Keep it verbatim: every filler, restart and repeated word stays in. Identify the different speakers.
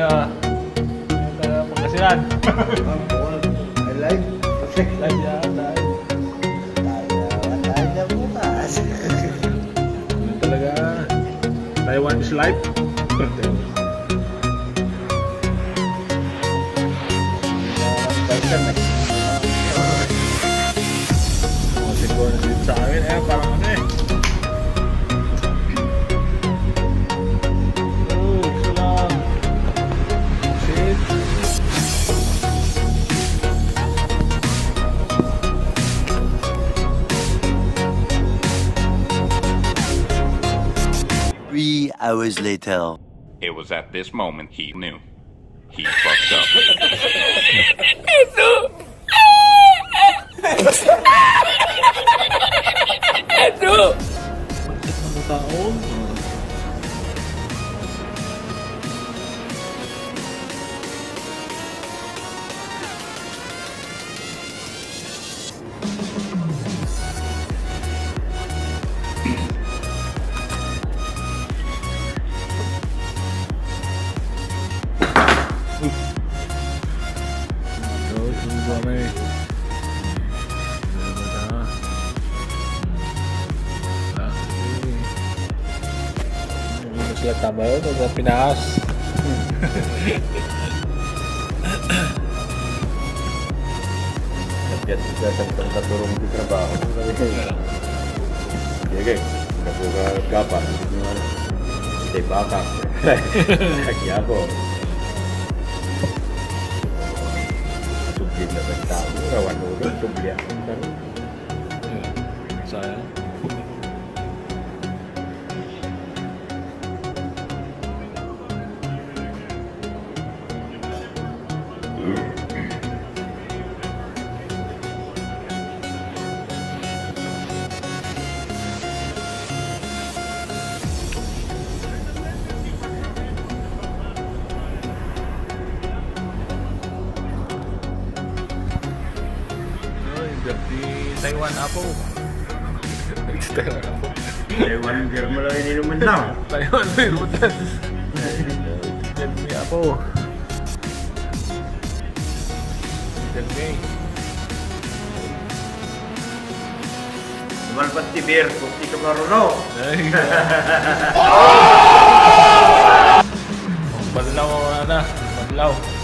Speaker 1: taga taga Pangasinan.
Speaker 2: I like
Speaker 1: Live yan, live.
Speaker 2: Tayo na bukas.
Speaker 1: Yun talaga. Taiwan is live. Oh, siguro dito sa amin eh, parang ano eh. Oh, gusto lang. Shit.
Speaker 3: Three hours later.
Speaker 4: It was at this moment he knew. He fucked up.
Speaker 1: Sila tama yun, sa Pinas.
Speaker 2: Kaya juga tentang katurong di trabaho. Iya guys, kapuka kapan? Di bakak. Kaki ako. Subjek na tentang rawan udah subjek.
Speaker 1: Sayang. Di Taiwan Apo. Taiwan Apo.
Speaker 2: Taiwan biar mulai ini menang.
Speaker 1: Taiwan birutan. Jadi Apo. Jadi.
Speaker 2: Cuman pasti biar bukti kemaruno.
Speaker 1: Badlaw na, badlaw.